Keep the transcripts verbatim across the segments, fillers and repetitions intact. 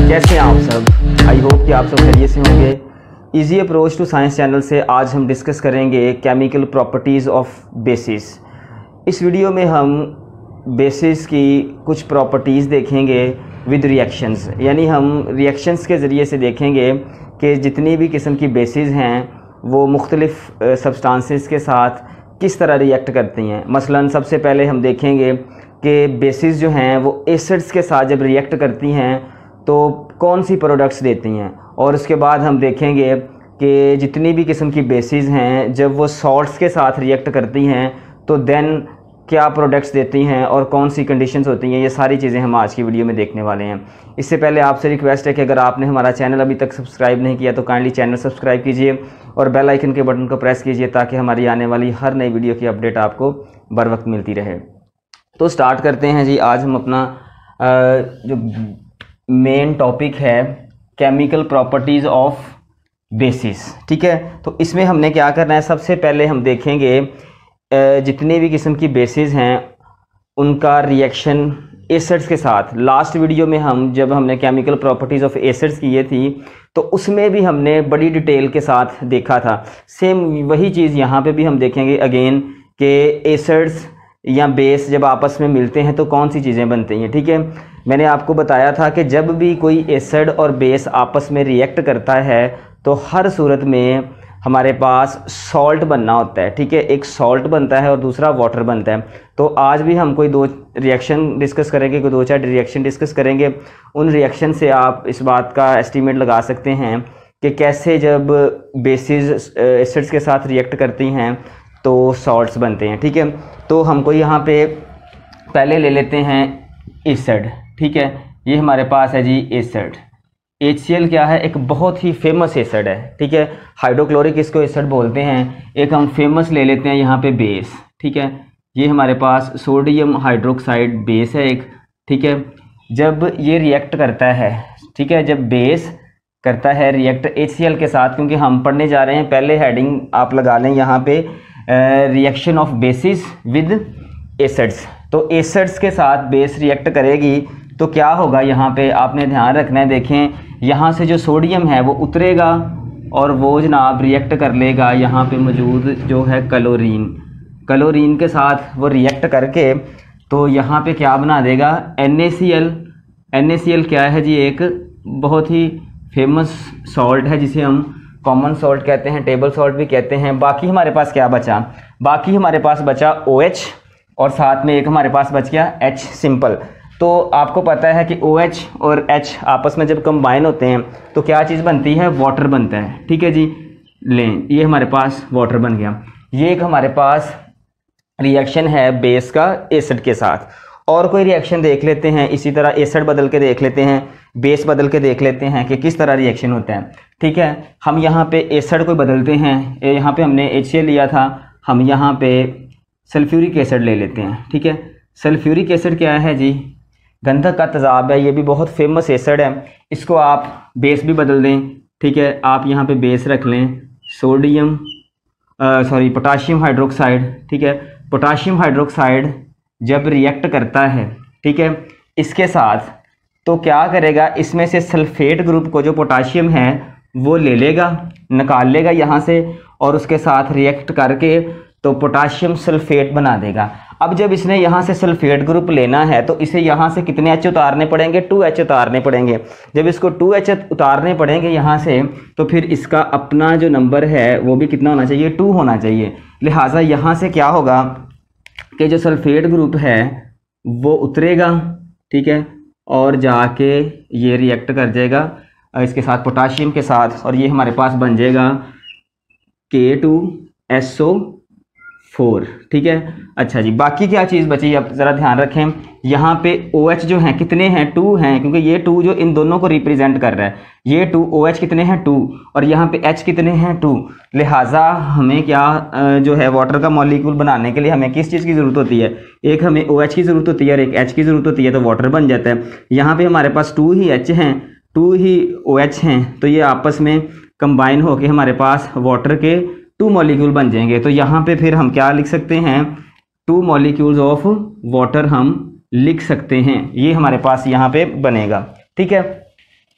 कैसे हैं आप सब? आई होप कि आप सब खैरियत से होंगे। Easy approach to science channel से आज हम डिस्कस करेंगे केमिकल प्रॉपर्टीज़ ऑफ बेसिस। इस वीडियो में हम बेसिस की कुछ प्रॉपर्टीज़ देखेंगे विद रिएक्शंस, यानी हम रिएक्शंस के ज़रिए से देखेंगे कि जितनी भी किस्म की बेसिस हैं वो मुख्तलिफ़ सब्सटेंसेस के साथ किस तरह रिएक्ट करती हैं। मसलन सबसे पहले हम देखेंगे कि बेसिस जो हैं वो एसिड्स के साथ जब रिएक्ट करती हैं तो कौन सी प्रोडक्ट्स देती हैं, और उसके बाद हम देखेंगे कि जितनी भी किस्म की बेसिस हैं जब वो सॉल्ट्स के साथ रिएक्ट करती हैं तो देन क्या प्रोडक्ट्स देती हैं और कौन सी कंडीशंस होती हैं। ये सारी चीज़ें हम आज की वीडियो में देखने वाले हैं। इससे पहले आपसे रिक्वेस्ट है कि अगर आपने हमारा चैनल अभी तक सब्सक्राइब नहीं किया तो काइंडली चैनल सब्सक्राइब कीजिए और बेल आइकन के बटन को प्रेस कीजिए ताकि हमारी आने वाली हर नई वीडियो की अपडेट आपको बर वक्त मिलती रहे। तो स्टार्ट करते हैं जी। आज हम अपना जो मेन टॉपिक है केमिकल प्रॉपर्टीज़ ऑफ बेसिस, ठीक है। तो इसमें हमने क्या करना है, सबसे पहले हम देखेंगे जितने भी किस्म की बेसिस हैं उनका रिएक्शन एसिड्स के साथ। लास्ट वीडियो में हम जब हमने केमिकल प्रॉपर्टीज़ ऑफ एसिड्स किए थी तो उसमें भी हमने बड़ी डिटेल के साथ देखा था। सेम वही चीज़ यहाँ पे भी हम देखेंगे अगेन कि एसिड्स या बेस जब आपस में मिलते हैं तो कौन सी चीज़ें बनती हैं, ठीक है। मैंने आपको बताया था कि जब भी कोई एसिड और बेस आपस में रिएक्ट करता है तो हर सूरत में हमारे पास सॉल्ट बनना होता है, ठीक है। एक सॉल्ट बनता है और दूसरा वाटर बनता है। तो आज भी हम कोई दो रिएक्शन डिस्कस करेंगे, कोई दो चार रिएक्शन डिस्कस करेंगे। उन रिएक्शन से आप इस बात का एस्टीमेट लगा सकते हैं कि कैसे जब बेसिस एसिड्स के साथ रिएक्ट करती हैं तो सॉल्ट्स बनते हैं, ठीक है। तो हमको यहाँ पे पहले ले लेते हैं एसिड, ठीक है। ये हमारे पास है जी एसिड। एच सी एल क्या है, एक बहुत ही फेमस एसिड है, ठीक है। हाइड्रोक्लोरिक इसको एसिड बोलते हैं। एक हम फेमस ले लेते हैं यहाँ पे बेस, ठीक है। ये हमारे पास सोडियम हाइड्रोक्साइड बेस है एक, ठीक है। जब ये रिएक्ट करता है, ठीक है, जब बेस करता है रिएक्ट एच सी एल के साथ, क्योंकि हम पढ़ने जा रहे हैं, पहले हेडिंग आप लगा लें यहाँ पे reaction of bases with acids. तो एसिड्स के साथ बेस रिएक्ट करेगी तो क्या होगा, यहाँ पे आपने ध्यान रखना है। देखें यहाँ से जो सोडियम है वो उतरेगा और वो जनाब रिएक्ट कर लेगा यहाँ पे मौजूद जो है क्लोरीन। क्लोरीन के साथ वो रिएक्ट करके तो यहाँ पे क्या बना देगा, N A C L. N A C L क्या है जी, एक बहुत ही फेमस सॉल्ट है जिसे हम कॉमन सॉल्ट कहते हैं, टेबल सॉल्ट भी कहते हैं। बाकी हमारे पास क्या बचा, बाकी हमारे पास बचा ओ एच और साथ में एक हमारे पास बच गया H सिंपल। तो आपको पता है कि OH और H आपस में जब कंबाइन होते हैं तो क्या चीज़ बनती है, वाटर बनता है, ठीक है जी। लें ये हमारे पास वाटर बन गया। ये एक हमारे पास रिएक्शन है बेस का एसिड के साथ। और कोई रिएक्शन देख लेते हैं, इसी तरह एसिड बदल के देख लेते हैं, बेस बदल के देख लेते हैं कि किस तरह रिएक्शन होता है, ठीक है। हम यहाँ पे एसिड को बदलते हैं, यहाँ पे हमने एच सी एल लिया था, हम यहाँ पे सल्फ्यूरिक एसिड ले लेते हैं, ठीक है। सल्फ्यूरिक एसिड क्या है जी, गंधक का तेजाब है। ये भी बहुत फेमस एसिड है। इसको आप बेस भी बदल दें, ठीक है। आप यहाँ पे बेस रख लें सोडियम सॉरी पोटाशियम हाइड्रोक्साइड, ठीक है। पोटाशियम हाइड्रोक्साइड जब रिएक्ट करता है, ठीक है, इसके साथ तो क्या करेगा, इसमें से सल्फेट ग्रुप को जो पोटाशियम है वो ले लेगा, निकाल लेगा यहाँ से और उसके साथ रिएक्ट करके तो पोटाशियम सल्फेट बना देगा। अब जब इसने यहाँ से सल्फेट ग्रुप लेना है तो इसे यहाँ से कितने एच उतारने पड़ेंगे, टू एच उतारने पड़ेंगे। जब इसको टू एच उतारने पड़ेंगे यहाँ से तो फिर इसका अपना जो नंबर है वो भी कितना होना चाहिए, टू होना चाहिए। लिहाजा यहाँ से क्या होगा कि जो सल्फेट ग्रुप है वो उतरेगा, ठीक है, और जाके ये रिएक्ट कर जाएगा इसके साथ पोटाशियम के साथ और ये हमारे पास बन जाएगा के टू एस ओ फोर, ठीक है। अच्छा जी, बाकी क्या चीज़ बची, अब ज़रा ध्यान रखें। यहाँ पे OH जो हैं कितने हैं, टू हैं, क्योंकि ये टू जो इन दोनों को रिप्रेजेंट कर रहा है। ये टू OH कितने हैं, टू, और यहाँ पे H कितने हैं, टू। लिहाजा हमें क्या जो है वाटर का मॉलिक्यूल बनाने के लिए हमें किस चीज़ की ज़रूरत होती है, एक हमें OH की ज़रूरत होती है और एक H की ज़रूरत होती है, तो वाटर बन जाता है। यहाँ पर हमारे पास टू ही H हैं, टू ही OH हैं, तो ये आपस में कंबाइन होकर हमारे पास वाटर के टू मॉलिक्यूल बन जाएंगे। तो यहाँ पे फिर हम क्या लिख सकते हैं, टू मॉलिक्यूल्स ऑफ वाटर हम लिख सकते हैं। ये हमारे पास यहाँ पे बनेगा, ठीक है।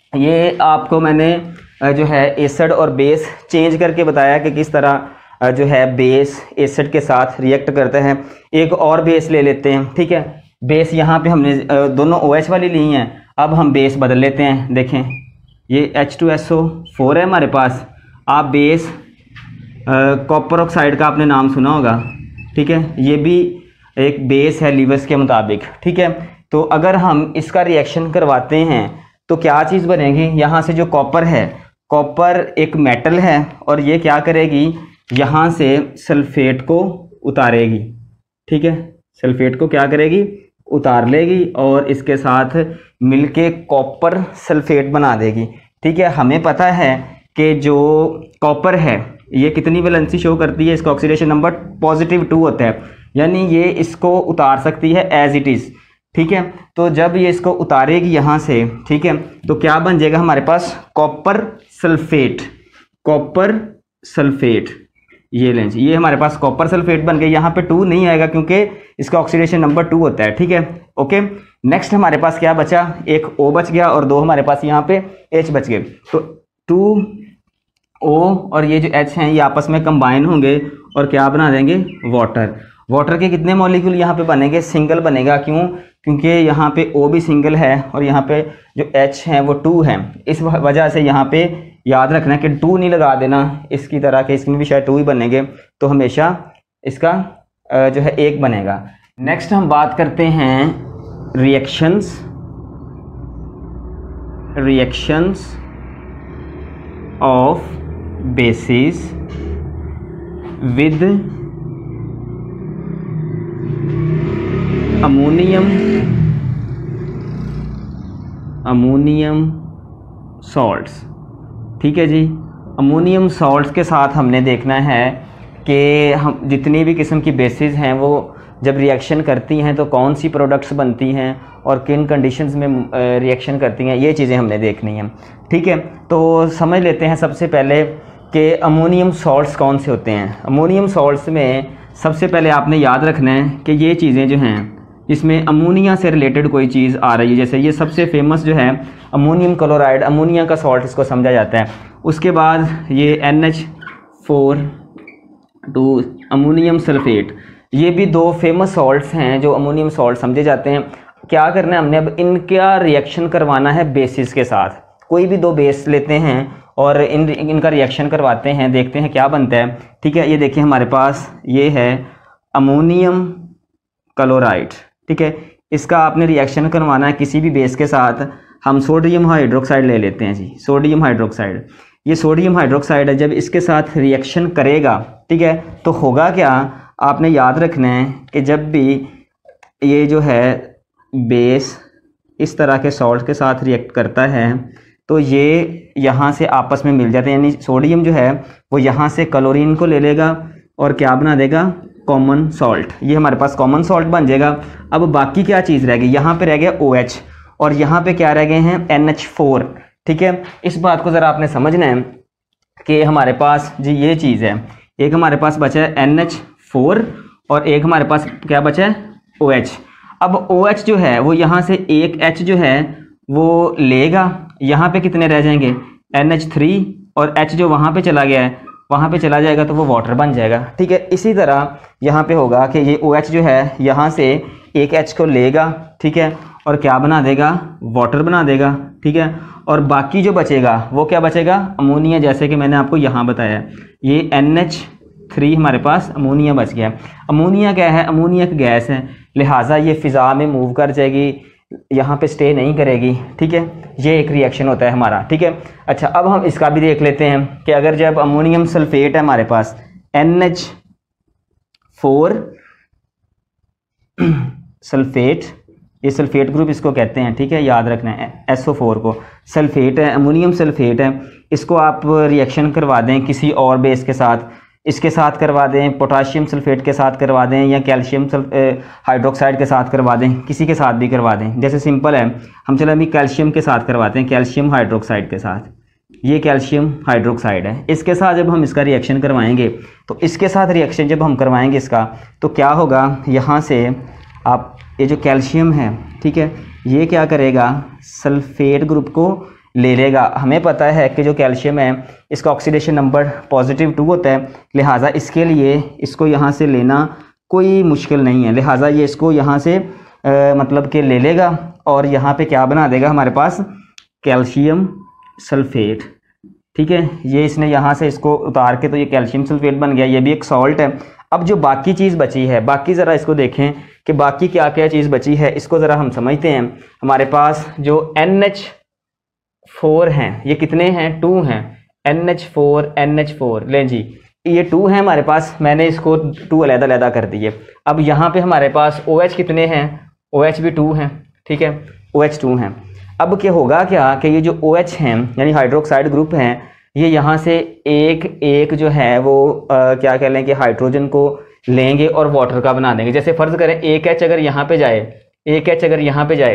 ये आपको मैंने जो है एसिड और बेस चेंज करके बताया कि किस तरह जो है बेस एसिड के साथ रिएक्ट करता है। एक और बेस ले लेते हैं, ठीक है। बेस यहाँ पे हमने दोनों ओ एच वाली ली हैं, अब हम बेस बदल लेते हैं। देखें ये H two S O four है हमारे पास। आप बेस कॉपर ऑक्साइड का आपने नाम सुना होगा, ठीक है। ये भी एक बेस है लीवर्स के मुताबिक, ठीक है। तो अगर हम इसका रिएक्शन करवाते हैं तो क्या चीज़ बनेगी, यहाँ से जो कॉपर है, कॉपर एक मेटल है और ये क्या करेगी, यहाँ से सल्फेट को उतारेगी, ठीक है। सल्फेट को क्या करेगी, उतार लेगी और इसके साथ मिलके कॉपर सल्फेट बना देगी, ठीक है। हमें पता है कि जो कॉपर है ये कितनी वैलेंसी शो करती है, इसका ऑक्सीडेशन नंबर पॉजिटिव टू होता है, यानी ये इसको उतार सकती है एज इट इज़, ठीक है। तो जब ये इसको उतारेगी यहाँ से, ठीक है, तो क्या बन जाएगा हमारे पास, कॉपर सल्फेट, कॉपर सल्फेट। ये लें, ये हमारे पास कॉपर सल्फेट बन गया। यहाँ पे टू नहीं आएगा क्योंकि इसका ऑक्सीडेशन नंबर टू होता है, ठीक है। ओके, नेक्स्ट हमारे पास क्या बचा, एक O बच गया और दो हमारे पास यहाँ पे H बच गए। तो टू O और ये जो H हैं ये आपस में कंबाइन होंगे और क्या बना देंगे, वाटर। वाटर के कितने मॉलिक्यूल यहाँ पे बनेंगे, सिंगल बनेगा। क्यों, क्योंकि यहाँ पे O भी सिंगल है और यहाँ पे जो H है वो टू है। इस वजह से यहाँ पे याद रखना कि टू नहीं लगा देना इसकी तरह के, इसमें भी शायद टू ही बनेंगे, तो हमेशा इसका जो है एक बनेगा। नेक्स्ट हम बात करते हैं reactions, reactions of bases with ammonium ammonium salts, ठीक है जी। अमोनियम सॉल्ट्स के साथ हमने देखना है कि हम जितनी भी किस्म की बेसिस हैं वो जब रिएक्शन करती हैं तो कौन सी प्रोडक्ट्स बनती हैं और किन कंडीशंस में रिएक्शन करती हैं, ये चीज़ें हमने देखनी हैं, ठीक है। तो समझ लेते हैं सबसे पहले कि अमोनियम सॉल्ट्स कौन से होते हैं। अमोनियम सॉल्ट्स में सबसे पहले आपने याद रखना है कि ये चीज़ें जो हैं इसमें अमोनिया से रिलेटेड कोई चीज़ आ रही है। जैसे ये सबसे फेमस जो है अमोनियम क्लोराइड, अमोनिया का सॉल्ट इसको समझा जाता है। उसके बाद ये N H four two ammonium sulphate, ये भी दो फेमस सॉल्ट्स हैं जो अमोनियम सॉल्ट समझे जाते हैं। क्या करना है हमने, अब इनका रिएक्शन करवाना है बेसिस के साथ। कोई भी दो बेस लेते हैं और इन इनका रिएक्शन करवाते हैं, देखते हैं क्या बनता है, ठीक है। ये देखिए हमारे पास ये है अमोनियम क्लोराइड, ठीक है। इसका आपने रिएक्शन करवाना है किसी भी बेस के साथ। हम सोडियम हाइड्रोक्साइड ले लेते हैं जी, सोडियम हाइड्रोक्साइड। ये सोडियम हाइड्रोक्साइड है, जब इसके साथ रिएक्शन करेगा, ठीक है, तो होगा क्या, आपने याद रखना है कि जब भी ये जो है बेस इस तरह के सॉल्ट के साथ रिएक्ट करता है तो ये यहाँ से आपस में मिल जाते हैं, यानी सोडियम जो है वो यहाँ से क्लोरीन को ले लेगा और क्या बना देगा, कॉमन सॉल्ट। ये हमारे पास कॉमन सॉल्ट बन जाएगा। अब बाकी क्या चीज़ रह गई, यहाँ पे रह गया OH और यहाँ पे क्या रह गए हैं एन एच फोर, ठीक है। इस बात को ज़रा आपने समझना है कि हमारे पास जी ये चीज़ है, एक हमारे पास बचा है एन एच फोर और एक हमारे पास क्या बचा है OH। अब OH जो है वो यहाँ से एक H जो है वो लेगा, यहाँ पे कितने रह जाएंगे एन एच थ्री और H जो वहाँ पे चला गया है वहाँ पे चला जाएगा तो वो वाटर बन जाएगा, ठीक है। इसी तरह यहाँ पे होगा कि ये OH जो है यहाँ से एक H को लेगा, ठीक है, और क्या बना देगा, वाटर बना देगा, ठीक है। और बाकी जो बचेगा वो क्या बचेगा, अमोनिया, जैसे कि मैंने आपको यहाँ बताया। ये एन एच थ्री हमारे पास अमोनिया बच गया। अमोनिया क्या है, अमोनिया एक गैस है, लिहाजा ये फ़िज़ा में मूव कर जाएगी, यहाँ पे स्टे नहीं करेगी, ठीक है। ये एक रिएक्शन होता है हमारा, ठीक है। अच्छा, अब हम इसका भी देख लेते हैं कि अगर जब अमोनियम सल्फेट है हमारे पास एन एच फोर सल्फेट, ये सल्फेट ग्रुप इसको कहते हैं, ठीक है, याद रखना है। एस ओ फोर को सल्फेट है, अमोनियम सल्फेट है, इसको आप रिएक्शन करवा दें किसी और बेस के साथ, इसके साथ करवा दें, पोटाशियम सल्फेट के साथ करवा दें या कैल्शियम हाइड्रोक्साइड के साथ करवा दें, किसी के साथ भी करवा दें। जैसे सिंपल है, हम चलो अभी कैल्शियम के साथ करवाते हैं, कैल्शियम हाइड्रोक्साइड के साथ। ये कैल्शियम हाइड्रोक्साइड है, इसके साथ जब हम इसका रिएक्शन करवाएंगे तो इसके साथ रिएक्शन जब हम करवाएंगे इसका, तो क्या होगा, यहाँ से आप ये जो कैल्शियम है, ठीक है, ये क्या करेगा, सल्फेट ग्रुप को ले लेगा। हमें पता है कि जो कैल्शियम है इसका ऑक्सीडेशन नंबर पॉजिटिव टू होता है, लिहाजा इसके लिए इसको यहाँ से लेना कोई मुश्किल नहीं है। लिहाजा ये इसको यहाँ से आ, मतलब कि ले लेगा और यहाँ पे क्या बना देगा हमारे पास कैल्शियम सल्फेट। ठीक है, ये इसने यहाँ से इसको उतार के तो ये कैल्शियम सल्फेट बन गया, ये भी एक सॉल्ट है। अब जो बाकी चीज़ बची है, बाकी ज़रा इसको देखें कि बाकी क्या क्या चीज़ बची है, इसको ज़रा हम समझते हैं। हमारे पास जो एन एच फोर हैं, ये कितने हैं, टू हैं, N H four N H four, लें जी ये टू है हमारे पास, मैंने इसको टू अलग अलग कर दिए। अब यहाँ पे हमारे पास ओ एच कितने हैं, ओ एच भी टू हैं, ठीक है, ओ एच टू हैं। अब क्या होगा क्या कि ये जो ओ एच हैं यानी हाइड्रोक्साइड ग्रुप हैं, ये यहाँ से एक एक जो है वो आ, क्या कह लें कि हाइड्रोजन को लेंगे और वाटर का बना देंगे। जैसे फ़र्ज़ करें एक एच अगर यहाँ पे जाए, एक एच अगर यहाँ पे जाए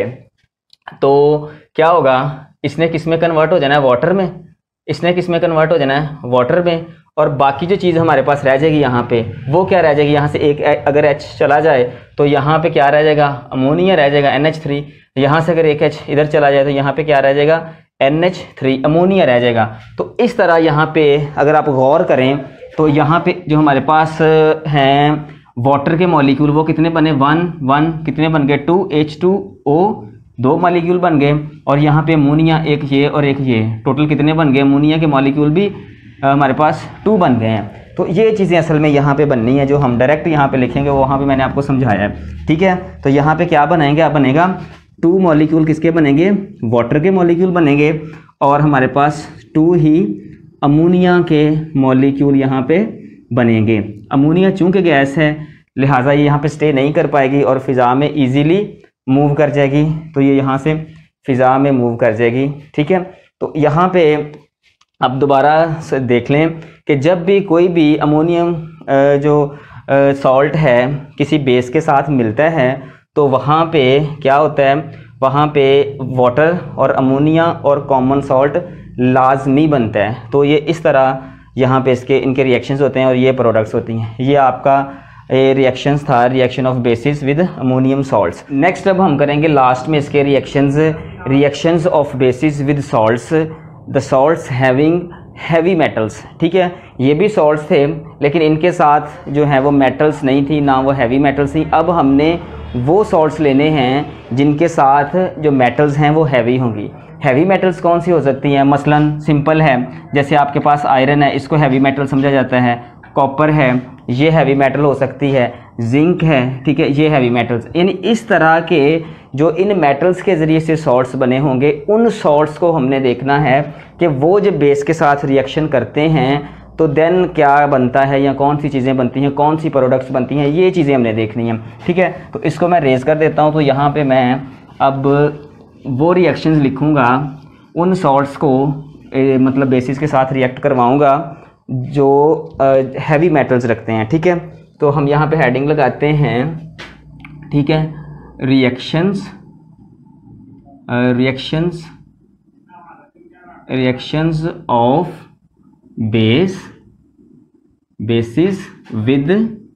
तो क्या होगा, इसने किस में कन्वर्ट हो जाना है, वाटर में, इसने किस में कन्वर्ट हो जाना है, वाटर में। और बाकी जो चीज़ हमारे पास रह जाएगी यहाँ पे, वो क्या रह जाएगी, यहाँ से एक अगर एच चला जाए तो यहाँ पे क्या रह जाएगा, अमोनिया रह जाएगा एन एच थ्री। यहाँ से अगर एक एच इधर चला जाए तो यहाँ पे क्या रह जाएगा, एन एच थ्री, अमोनिया रह जाएगा। तो इस तरह यहाँ पे अगर आप गौर करें तो यहाँ पे जो हमारे पास हैं वाटर के मॉलिक्यूल वो कितने बने, वन वन कितने बन गए, टू एच टू ओ, दो मॉलिक्यूल बन गए। और यहाँ पे अमोनिया एक ये और एक ये, टोटल कितने बन गए, अमोनिया के मॉलिक्यूल भी हमारे पास टू बन गए हैं। तो ये चीज़ें असल में यहाँ पे बननी है, जो हम डायरेक्ट यहाँ पे लिखेंगे वहाँ पे मैंने आपको समझाया है। ठीक है, तो यहाँ पे क्या बनाएंगे, आप बनेगा टू मॉलिक्यूल किसके बनेंगे, वाटर के मॉलिक्यूल बनेंगे, और हमारे पास टू ही अमोनिया के मॉलिक्यूल यहाँ पे बनेंगे। अमोनिया चूँकि गैस है लिहाजा ये यहाँ पे स्टे नहीं कर पाएगी और फ़िज़ा में ईजीली मूव कर जाएगी, तो ये यहाँ से फ़िज़ा में मूव कर जाएगी। ठीक है, तो यहाँ पे अब दोबारा से देख लें कि जब भी कोई भी अमोनियम जो सॉल्ट है किसी बेस के साथ मिलता है तो वहाँ पे क्या होता है, वहाँ पे वाटर और अमोनिया और कॉमन सॉल्ट लाजमी बनता है। तो ये इस तरह यहाँ पे इसके इनके रिएक्शंस होते हैं और ये प्रोडक्ट्स होती हैं। ये आपका रिएक्शंस था, reaction of bases with ammonium salts. Next अब हम करेंगे लास्ट में इसके reactions, reactions of bases with salts, the salts having heavy metals. ठीक है, ये भी सॉल्ट्स थे लेकिन इनके साथ जो है वो मेटल्स नहीं थी, ना वो हैवी मेटल्स थी। अब हमने वो सॉल्ट्स लेने हैं जिनके साथ जो मेटल्स हैं वो हैवी होंगी। हैवी मेटल्स कौन सी हो सकती हैं, मसलन सिंपल है, जैसे आपके पास आयरन है, इसको हैवी मेटल समझा जाता है, कॉपर है, ये हैवी मेटल हो सकती है, जिंक है, ठीक है, ये हैवी मेटल्स। यानी इस तरह के जो इन मेटल्स के ज़रिए से सॉल्ट्स बने होंगे, उन सॉल्ट्स को हमने देखना है कि वो जब बेस के साथ रिएक्शन करते हैं तो देन क्या बनता है या कौन सी चीज़ें बनती हैं, कौन सी प्रोडक्ट्स बनती हैं, ये चीज़ें हमने देखनी हैं। ठीक है, तो इसको मैं रेज़ कर देता हूँ। तो यहाँ पे मैं अब वो रिएक्शंस लिखूँगा, उन सॉल्ट्स को ए, मतलब बेसिस के साथ रिएक्ट करवाऊँगा जो हैवी मेटल्स रखते हैं। ठीक है, तो हम यहाँ पे हेडिंग लगाते हैं, ठीक है, reactions reactions reactions of base bases with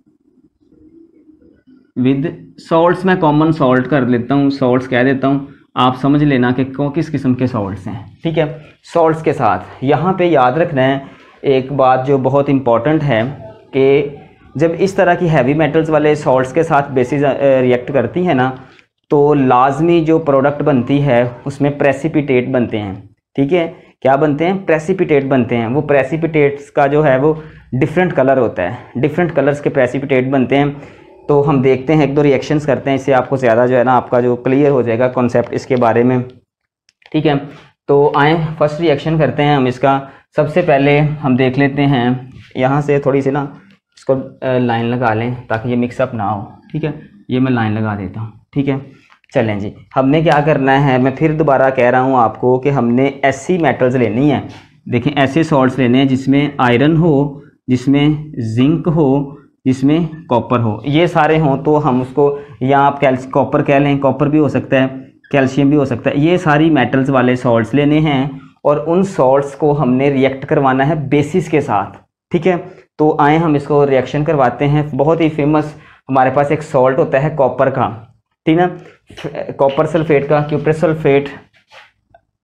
with salts. मैं कॉमन सॉल्ट कर लेता हूँ, सॉल्ट्स कह देता हूँ, आप समझ लेना कि कौन किस किस्म के सॉल्ट्स हैं। ठीक है, सॉल्ट्स के साथ यहाँ पे याद रखना है एक बात जो बहुत इम्पॉर्टेंट है कि जब इस तरह की हैवी मेटल्स वाले सॉल्ट्स के साथ बेसिस रिएक्ट करती है ना, तो लाजमी जो प्रोडक्ट बनती है उसमें प्रेसिपिटेट बनते हैं। ठीक है, क्या बनते हैं, प्रेसिपिटेट बनते हैं। वो प्रेसिपिटेट्स का जो है वो डिफरेंट कलर होता है, डिफरेंट कलर्स के प्रेसिपिटेट बनते हैं। तो हम देखते हैं, एक दो रिएक्शंस करते हैं, इससे आपको ज़्यादा जो है ना आपका जो क्लियर हो जाएगा कॉन्सेप्ट इसके बारे में। ठीक है, तो आए फर्स्ट रिएक्शन करते हैं हम इसका। सबसे पहले हम देख लेते हैं, यहाँ से थोड़ी सी ना इसको लाइन लगा लें ताकि ये मिक्सअप ना हो। ठीक है, ये मैं लाइन लगा देता हूँ। ठीक है, चलें जी, हमने क्या करना है, मैं फिर दोबारा कह रहा हूँ आपको कि हमने ऐसी मेटल्स लेनी है। देखें, ऐसे सॉल्ट्स लेने हैं जिसमें आयरन हो, जिसमें जिंक हो, जिसमें कॉपर हो। ये सारे हों तो हम उसको, या आप कैल्शियम कॉपर कह लें, कॉपर भी हो सकता है, कैल्शियम भी हो सकता है। ये सारी मेटल्स वाले सॉल्ट्स लेने हैं और उन सॉल्ट्स को हमने रिएक्ट करवाना है बेसिस के साथ। ठीक है, तो आए हम इसको रिएक्शन करवाते हैं। बहुत ही फेमस हमारे पास एक सॉल्ट होता है कॉपर का, ठीक ना, कॉपर सल्फेट का, cuprous sulphate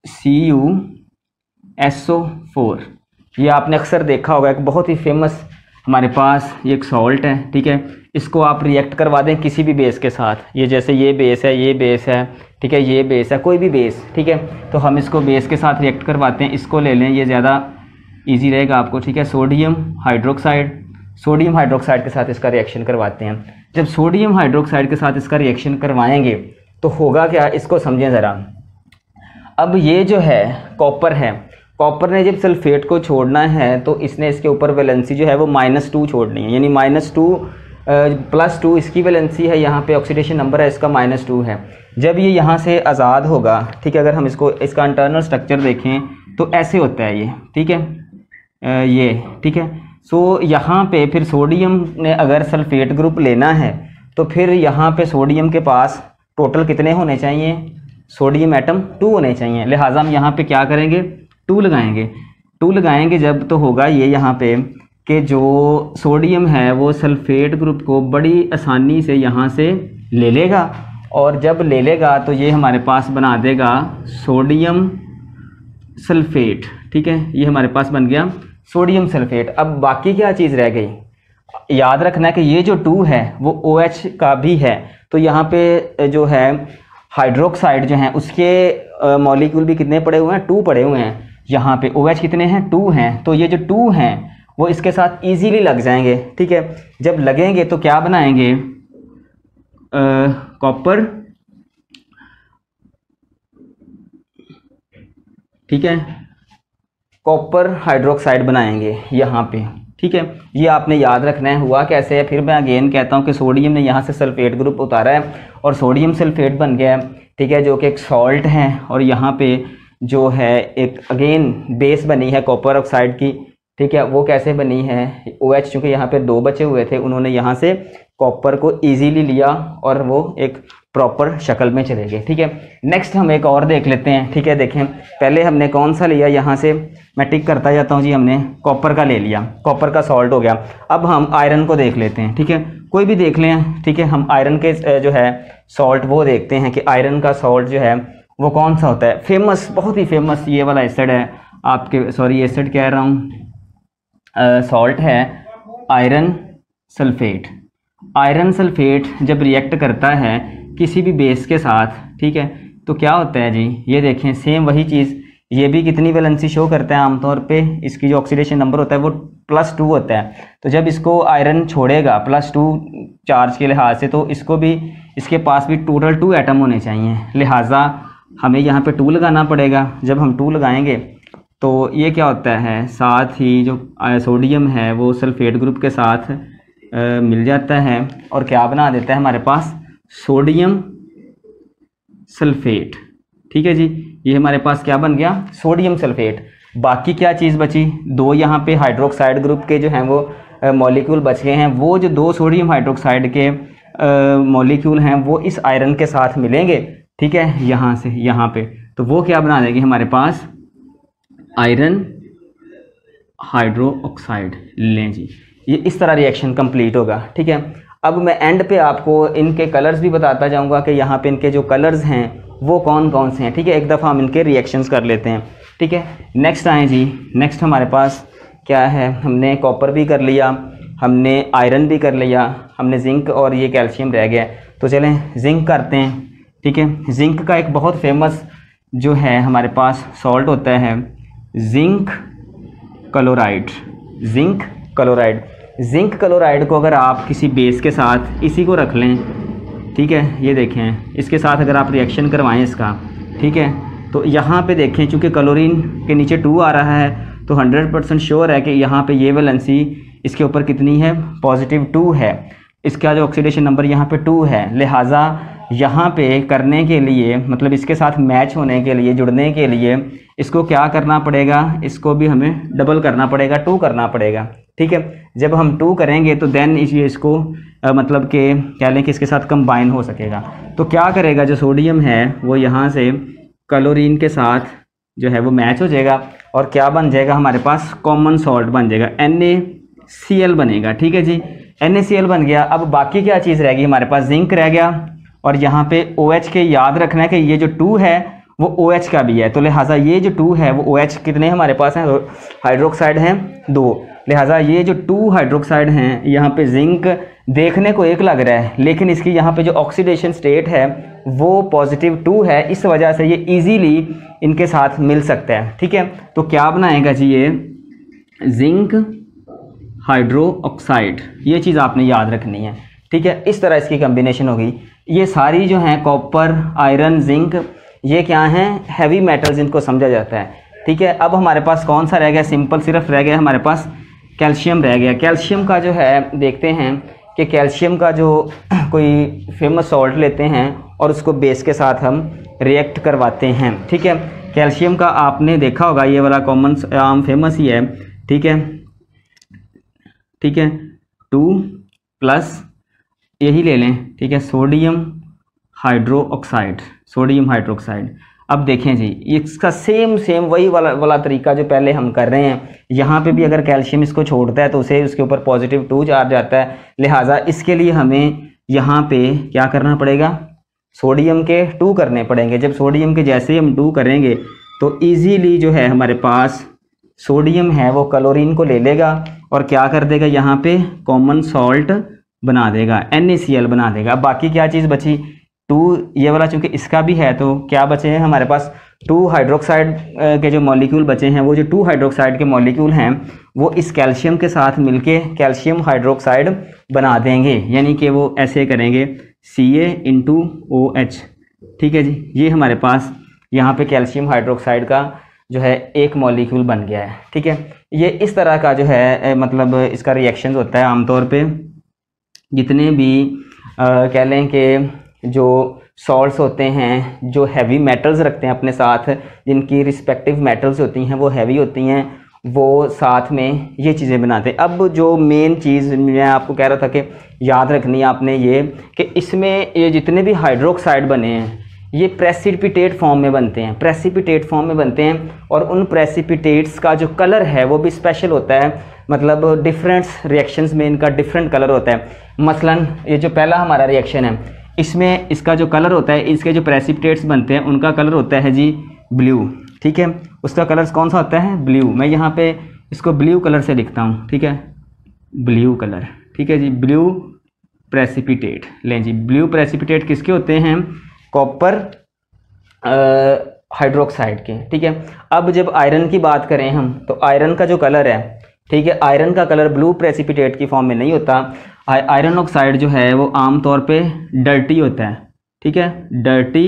C U S O four. ये आपने अक्सर देखा होगा, एक बहुत ही फेमस हमारे पास ये एक सॉल्ट है, ठीक है। इसको आप रिएक्ट करवा दें किसी भी बेस के साथ, ये जैसे ये बेस है, ये बेस है, ठीक है, ये बेस है, कोई भी बेस, ठीक है, तो हम इसको बेस के साथ रिएक्ट करवाते हैं। इसको ले लें, ये ज़्यादा इजी रहेगा आपको, ठीक है। सोडियम हाइड्रोक्साइड, सोडियम हाइड्रोक्साइड के साथ इसका रिएक्शन करवाते हैं। जब सोडियम हाइड्रोक्साइड के साथ इसका रिएक्शन करवाएंगे तो होगा क्या, इसको समझें ज़रा। अब ये जो है कॉपर है, कॉपर ने जब सल्फेट को छोड़ना है तो इसने इसके ऊपर वैलेंसी जो है वो माइनस टू छोड़नी है, यानी माइनस टू प्लस टू इसकी वैलेंसी है, यहाँ पे ऑक्सीडेशन नंबर है इसका माइनस टू है। जब ये यहाँ से आज़ाद होगा, ठीक है, अगर हम इसको इसका इंटरनल स्ट्रक्चर देखें तो ऐसे होता है ये, ठीक है, ये, ठीक है। सो यहाँ पे फिर सोडियम ने अगर सल्फेट ग्रुप लेना है तो फिर यहाँ पे सोडियम के पास टोटल कितने होने चाहिए, सोडियम एटम टू होने चाहिए। लिहाजा हम यहाँ पे क्या करेंगे, टू लगाएंगे। टू लगाएंगे जब तो होगा ये यहाँ पे कि जो सोडियम है वो सल्फेट ग्रुप को बड़ी आसानी से यहाँ से ले लेगा, और जब ले लेगा तो ये हमारे पास बना देगा सोडियम सल्फेट, ठीक है। ये हमारे पास बन गया सोडियम सल्फेट। अब बाकी क्या चीज़ रह गई, याद रखना है कि ये जो टू है वो ओ एच का भी है, तो यहाँ पे जो है हाइड्रोक्साइड जो है उसके मॉलिक्यूल भी कितने पड़े हुए हैं, टू पड़े हुए हैं। यहाँ पे ओ एच कितने हैं, टू हैं, तो ये जो टू हैं वो इसके साथ इजीली लग जाएंगे, ठीक है। जब लगेंगे तो क्या बनाएंगे, कॉपर, ठीक है, कॉपर हाइड्रोक्साइड बनाएंगे यहाँ पे, ठीक है। ये आपने याद रखना है। हुआ कैसे है, फिर मैं अगेन कहता हूँ कि सोडियम ने यहाँ से सल्फेट ग्रुप उतारा है और सोडियम सल्फेट बन गया है, ठीक है, जो कि एक सॉल्ट है, और यहाँ पे जो है एक अगेन बेस बनी है कॉपर ऑक्साइड की, ठीक है। वो कैसे बनी है, ओ एच चूँकि यहाँ पे दो बचे हुए थे, उन्होंने यहाँ से कॉपर को इजीली लिया और वो एक प्रॉपर शक्ल में चले गए, ठीक है। नेक्स्ट हम एक और देख लेते हैं, ठीक है। देखें पहले हमने कौन सा लिया, यहाँ से मैं टिक करता जाता हूँ जी, हमने कॉपर का ले लिया, कॉपर का सॉल्ट हो गया। अब हम आयरन को देख लेते हैं, ठीक है, कोई भी देख लें, ठीक है। हम आयरन के जो है सॉल्ट वो देखते हैं कि आयरन का सॉल्ट जो है वो कौन सा होता है। फेमस, बहुत ही फेमस ये वाला एसिड है आपके, सॉरी एसिड कह रहा हूँ, सॉल्ट है आयरन सल्फेट। आयरन सल्फेट जब रिएक्ट करता है किसी भी बेस के साथ, ठीक है, तो क्या होता है जी, ये देखें सेम वही चीज़, ये भी कितनी वैलेंसी शो करता है आमतौर पे, इसकी जो ऑक्सीडेशन नंबर होता है वो प्लस टू होता है। तो जब इसको आयरन छोड़ेगा प्लस टू चार्ज के लिहाज से, तो इसको भी, इसके पास भी टोटल टू एटम होने चाहिए, लिहाजा हमें यहाँ पे टू लगाना पड़ेगा। जब हम टू लगाएंगे तो ये क्या होता है, साथ ही जो सोडियम है वो सल्फेट ग्रुप के साथ आ, मिल जाता है और क्या बना देता है हमारे पास, सोडियम सल्फेट, ठीक है जी। ये हमारे पास क्या बन गया, सोडियम सल्फेट। बाकी क्या चीज़ बची, दो यहाँ पे हाइड्रोक्साइड ग्रुप के जो हैं वो मॉलिक्यूल बच गए हैं। वो जो दो सोडियम हाइड्रोक्साइड के मॉलिक्यूल हैं वो इस आयरन के साथ मिलेंगे, ठीक है, यहाँ से यहाँ पे, तो वो क्या बना देंगे हमारे पास, आयरन हाइड्रो ऑक्साइड। लें जी, ये इस तरह रिएक्शन कंप्लीट होगा, ठीक है। अब मैं एंड पे आपको इनके कलर्स भी बताता जाऊंगा कि यहाँ पे इनके जो कलर्स हैं वो कौन कौन से हैं, ठीक है। एक दफ़ा हम इनके रिएक्शंस कर लेते हैं, ठीक है। नेक्स्ट आए जी, नेक्स्ट हमारे पास क्या है, हमने कॉपर भी कर लिया, हमने आयरन भी कर लिया, हमने जिंक और ये कैल्शियम रह गया। तो चलें जिंक करते हैं, ठीक है। जिंक का एक बहुत फेमस जो है हमारे पास सॉल्ट होता है zinc chloride. Zinc chloride zinc chloride को अगर आप किसी बेस के साथ इसी को रख लें, ठीक है, ये देखें, इसके साथ अगर आप रिएक्शन करवाएं इसका, ठीक है, तो यहाँ पे देखें चूँकि क्लोरीन के नीचे टू आ रहा है तो हंड्रेड परसेंट श्योर है कि यहाँ पे ये वैलेंसी इसके ऊपर कितनी है, पॉजिटिव टू है। इसका जो ऑक्सीडेशन नंबर यहाँ पे टू है, लिहाजा यहाँ पे करने के लिए, मतलब इसके साथ मैच होने के लिए, जुड़ने के लिए इसको क्या करना पड़ेगा, इसको भी हमें डबल करना पड़ेगा, टू करना पड़ेगा, ठीक है। जब हम टू करेंगे तो देन इस ये इसको आ, मतलब कि कह लें कि इसके साथ कंबाइन हो सकेगा। तो क्या करेगा, जो सोडियम है वो यहाँ से क्लोरीन के साथ जो है वो मैच हो जाएगा और क्या बन जाएगा हमारे पास, कॉमन सॉल्ट बन जाएगा, एन ए सी एल बनेगा, ठीक है जी, एन ए सी एल बन गया। अब बाकी क्या चीज़ रहेगी हमारे पास, जिंक रह गया और यहाँ पे ओ एच के याद रखना है कि ये जो टू है वो OH का भी है, तो लिहाजा ये जो टू है वो OH कितने हमारे पास हैं, हाइड्रोक्साइड हैं दो, लिहाजा ये जो टू हाइड्रोक्साइड हैं यहाँ पे जिंक देखने को एक लग रहा है लेकिन इसकी यहाँ पे जो ऑक्सीडेशन स्टेट है वो पॉजिटिव टू है, इस वजह से ये इजीली इनके साथ मिल सकता है। ठीक है, तो क्या बनाएगा जी ये जिंक हाइड्रो ऑक्साइड, ये चीज़ आपने याद रखनी है। ठीक है, इस तरह इसकी कम्बिनेशन होगी। ये सारी जो हैं कॉपर, आयरन, जिंक, ये क्या हैं, हैवी मेटल्स इनको समझा जाता है। ठीक है, अब हमारे पास कौन सा रह गया, सिंपल सिर्फ रह गया हमारे पास कैल्शियम रह गया। कैल्शियम का जो है देखते हैं कि कैल्शियम का जो कोई फेमस सॉल्ट लेते हैं और उसको बेस के साथ हम रिएक्ट करवाते हैं। ठीक है, कैल्शियम का आपने देखा होगा, ये वाला कॉमन आम फेमस ही है। ठीक है, ठीक है, टू प्लस यही ले लें। ठीक है, sodium hydro oxide, sodium hydroxide. अब देखें जी, इसका सेम सेम वही वाला वाला तरीका जो पहले हम कर रहे हैं। यहाँ पे भी अगर कैल्शियम इसको छोड़ता है तो उसे उसके ऊपर पॉजिटिव टू चार्ज आता है, लिहाजा इसके लिए हमें यहाँ पे क्या करना पड़ेगा, सोडियम के टू करने पड़ेंगे। जब सोडियम के जैसे ही हम टू करेंगे तो ईजीली जो है हमारे पास सोडियम है वो क्लोरीन को ले लेगा और क्या कर देगा, यहाँ पे कॉमन सॉल्ट बना देगा, एन ए सी एल बना देगा। बाकी क्या चीज़ बची, टू, ये वाला चूँकि इसका भी है तो क्या बचे हैं हमारे पास, टू हाइड्रोक्साइड के जो मॉलिक्यूल बचे हैं, वो जो टू हाइड्रोक्साइड के मॉलिक्यूल हैं वो इस कैल्शियम के साथ मिलके कैल्शियम हाइड्रोक्साइड बना देंगे, यानी कि वो ऐसे करेंगे सी ए इंटू ओ एच। ठीक है जी, ये हमारे पास यहाँ पे कैल्शियम हाइड्रोक्साइड का जो है एक मॉलिक्यूल बन गया है। ठीक है, ये इस तरह का जो है मतलब इसका रिएक्शन होता है आमतौर पे। जितने भी आ, कह लें कि जो सॉल्ट्स होते हैं जो हैवी मेटल्स रखते हैं अपने साथ, जिनकी रिस्पेक्टिव मेटल्स होती हैं वो हैवी होती हैं, वो साथ में ये चीज़ें बनाते हैं। अब जो मेन चीज़ मैं आपको कह रहा था कि याद रखनी है आपने ये कि इसमें ये जितने भी हाइड्रोक्साइड बने हैं ये प्रेसिपिटेट फॉर्म में बनते हैं, प्रेसिपिटेट फॉर्म में बनते हैं और उन प्रेसिपिटेट्स का जो कलर है वो भी स्पेशल होता है, मतलब डिफरेंट रिएक्शंस में इनका डिफरेंट कलर होता है। मसलन ये जो पहला हमारा रिएक्शन है इसमें इसका जो कलर होता है, इसके जो प्रेसिपिटेट्स बनते हैं उनका कलर होता है जी ब्लू। ठीक है, उसका कलर कौन सा होता है, ब्लू। मैं यहाँ पे इसको ब्लू कलर से लिखता हूँ। ठीक है, ब्लू कलर। ठीक है जी, ब्लू प्रेसिपिटेट। लें जी, ब्लू प्रेसिपिटेट किसके होते हैं, कॉपर हाइड्रोक्साइड के। ठीक है, अब जब आयरन की बात करें हम तो आयरन का जो कलर है, ठीक है, आयरन का कलर ब्लू प्रेसिपिटेट की फॉर्म में नहीं होता। आयरन ऑक्साइड जो है वो आम तौर पे डर्टी होता है। ठीक है, डर्टी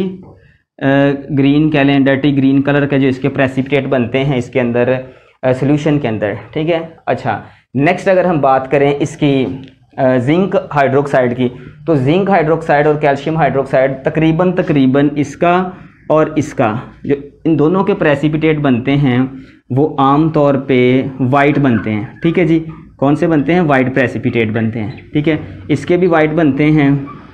ग्रीन कह लें, डर्टी ग्रीन कलर के जो इसके प्रेसिपिटेट बनते हैं इसके अंदर सॉल्यूशन के अंदर। ठीक है, अच्छा नेक्स्ट अगर हम बात करें इसकी जिंक हाइड्रोक्साइड की, तो जिंक हाइड्रोक्साइड और कैल्शियम हाइड्रोक्साइड तकरीबन तकरीबन इसका और इसका जो इन दोनों के प्रेसिपिटेट बनते हैं वो आम तौर पे वाइट बनते हैं। ठीक है जी, कौन से बनते हैं, वाइट प्रेसिपिटेट बनते हैं। ठीक है, इसके भी वाइट बनते हैं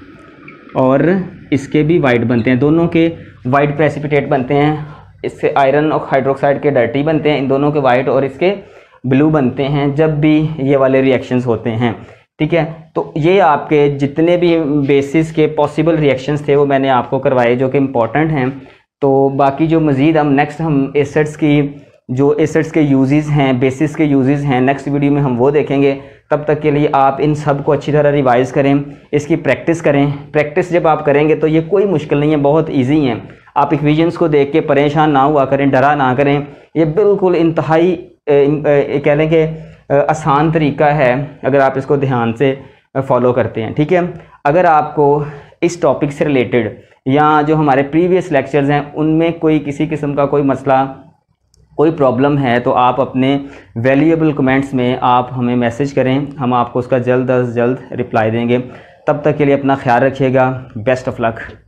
और इसके भी वाइट बनते हैं, दोनों के वाइट प्रेसिपिटेट बनते हैं। इससे आयरन और हाइड्रोक्साइड के डर्टी बनते हैं, इन दोनों के वाइट और इसके ब्लू बनते हैं जब भी ये वाले रिएक्शंस होते हैं। ठीक है, तो ये आपके जितने भी बेसिस के पॉसिबल रिएक्शंस थे वो मैंने आपको करवाए जो कि इम्पॉर्टेंट हैं। तो बाकी जो मज़ीद हम नेक्स्ट हम एसिड्स की जो एसिड्स के यूजेस हैं, बेसिस के यूजेस हैं, नेक्स्ट वीडियो में हम वो देखेंगे। तब तक के लिए आप इन सब को अच्छी तरह रिवाइज करें, इसकी प्रैक्टिस करें। प्रैक्टिस जब आप करेंगे तो ये कोई मुश्किल नहीं है, बहुत ईजी है। आप इक्वेशंस को देख के परेशान ना हुआ करें, डरा ना करें, ये बिल्कुल इंतहाई कह लें कि आसान तरीका है अगर आप इसको ध्यान से फॉलो करते हैं। ठीक है, अगर आपको इस टॉपिक से रिलेटेड या जो हमारे प्रीवियस लेक्चर्स हैं उनमें कोई किसी किस्म का कोई मसला, कोई प्रॉब्लम है तो आप अपने वैल्यूएबल कमेंट्स में आप हमें मैसेज करें, हम आपको उसका जल्द अज जल्द रिप्लाई देंगे। तब तक के लिए अपना ख्याल रखिएगा। Best of luck.